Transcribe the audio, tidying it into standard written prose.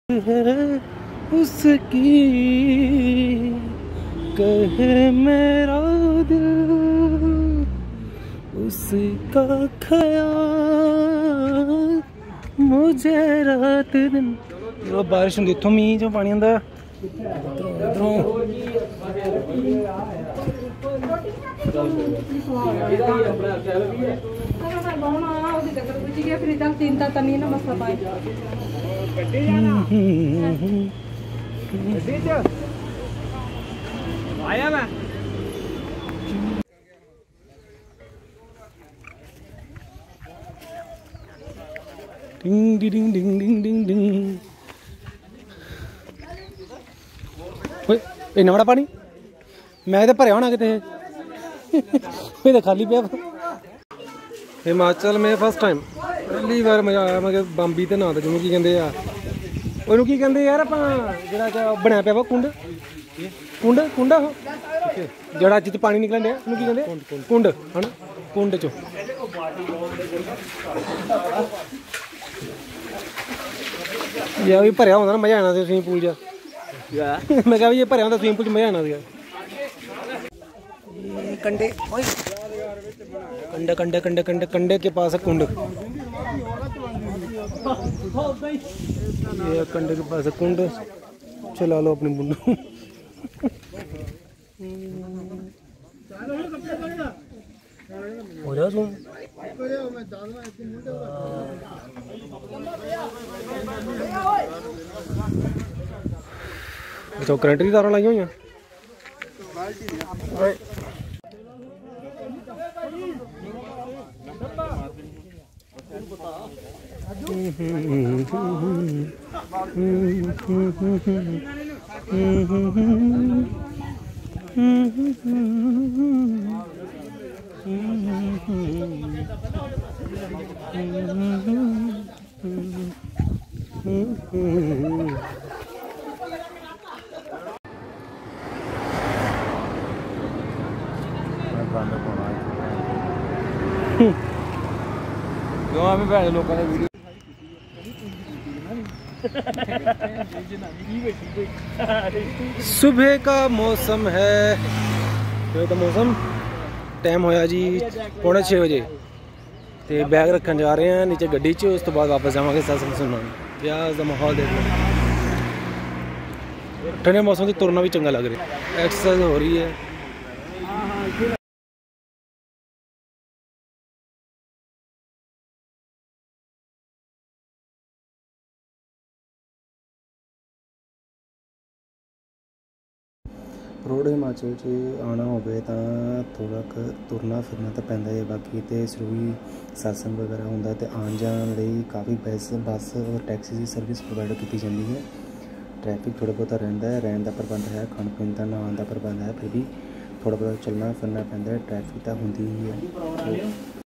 है उसकी कहे मेरा दिल, उसका ख्याल मुझे रात दिन। जो बारिश होंगी इतों मीह जो पानी आता इधरों आया मैं डिंग डिंग डिंग डिंग डिंग डिंग। इन्ना बड़ा पानी मैं तो भरया होना किते तो खाली पे। हिमाचल में फर्स्ट टाइम पहली बार मजा आया। मैं बंबी तो ना जिन्होंने की कहते ਉਹਨੂੰ ਕੀ ਕਹਿੰਦੇ यार ਆਪਾਂ ਜਿਹੜਾ ਬਣਿਆ ਪਿਆ ਵਾ ਕੁੰਡ ਕੁੰਡ ਜਿਹੜਾ ਜਿੱਥੇ ਪਾਣੀ ਨਿਕਲਣ ਡਿਆ ਉਹਨੂੰ ਕੀ ਕਹਿੰਦੇ ਕੁੰਡ ਹਨਾ ਕੁੰਡ ਚੋਂ ਜੇ ਵੀ ਭਰਿਆ ਹੁੰਦਾ ਨਾ ਮਜ਼ਾ ਆਣਾ ਸੀ ਸਵਿਮਿੰਗ ਪੂਲ 'ਚ। मैं कहा ये भरिया होंदा स्विमिंग पूल च मजा आना सीगा। कंडे कंडे कंडे कंडे कंडे कंडे के पास है कुंड। ये कंडे के पास है कुंड। चला लो अपनी बुंडू। हो जा तुम तो करंट की तारा लाई हुई सुबह का मौसम है। सुबह का मौसम टाइम होया जी 5:45 बजे तो बैग रखन जा रहे हैं नीचे गड्डी च। उस तो बाद वापस जावांगे सत्संग सुनने। ब्याह का माहौल देख लो। ठंडे मौसम से तुरना भी चंगा लग रहा है। एक्सरसाइज हो रही है। रोड हिमाचल च आना होवे तां थोड़ा तुरना फिरना तो पैंदा है। बाकी तो जरूरी सत्संग वगैरह होंदा ते आन जान लई काफ़ी बस और टैक्सी की सर्विस प्रोवाइड की जाती है। ट्रैफिक थोड़ा बहुत रहिंदा है। रहने का प्रबंध है, खाण पीण का नहाने का प्रबंध है। फिर भी थोड़ा बहुत चलना फिरना पैंदा है। ट्रैफिक तो होंदी ही है।